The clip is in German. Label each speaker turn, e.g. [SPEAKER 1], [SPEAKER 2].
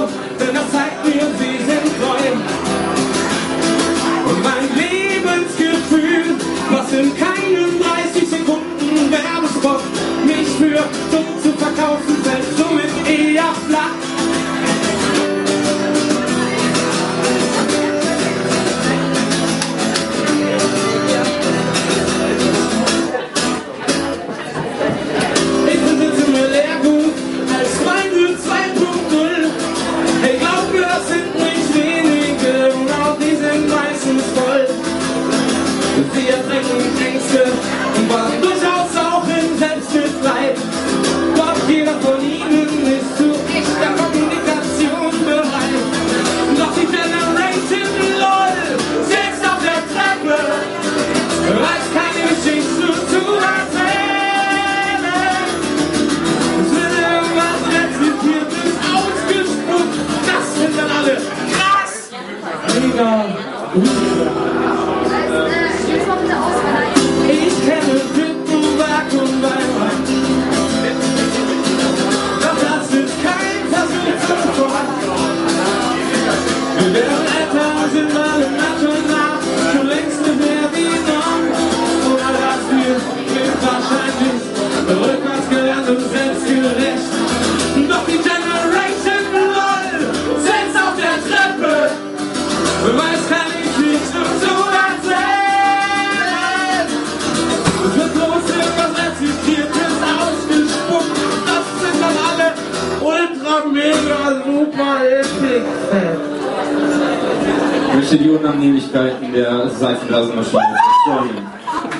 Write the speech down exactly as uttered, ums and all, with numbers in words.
[SPEAKER 1] Auto, denn das zeigt mir, sie sind treu. Und mein Lebensgefühl, was in keinen dreißig Sekunden Werbespot mich für dumm zu verkaufen, fällt somit eher flach. Sie ertrinken Ängste und waren durchaus auch in Selbstmitleid. Doch jeder von ihnen ist zu echter Kommunikation bereit. Doch die Generation LOL sitzt auf der Treppe, weiß keine Geschichte zu erzählen. Es wird irgendwas Rezipiertes ausgespuckt, das sind dann alle krass. Mega. Ich kenne Wittenberg und Weimar, doch das ist kein Versuch zum Sport. Wir werden älter und sind alle nach und nach schon längst nicht mehr wie Norm. Oder das Spiel wird wahrscheinlich rückwärts gelernt und selbstgerecht. Doch die Generation LOL sitzt auf der Treppe, weiß keine Geschichte zu erzählen. Es wird bloß irgendwas rezipiertes ausgespuckt. Das sind dann alle ultra mega super epic Fans.
[SPEAKER 2] Ich möchte die Unannehmlichkeiten der Seifenblasenmaschine verstehen.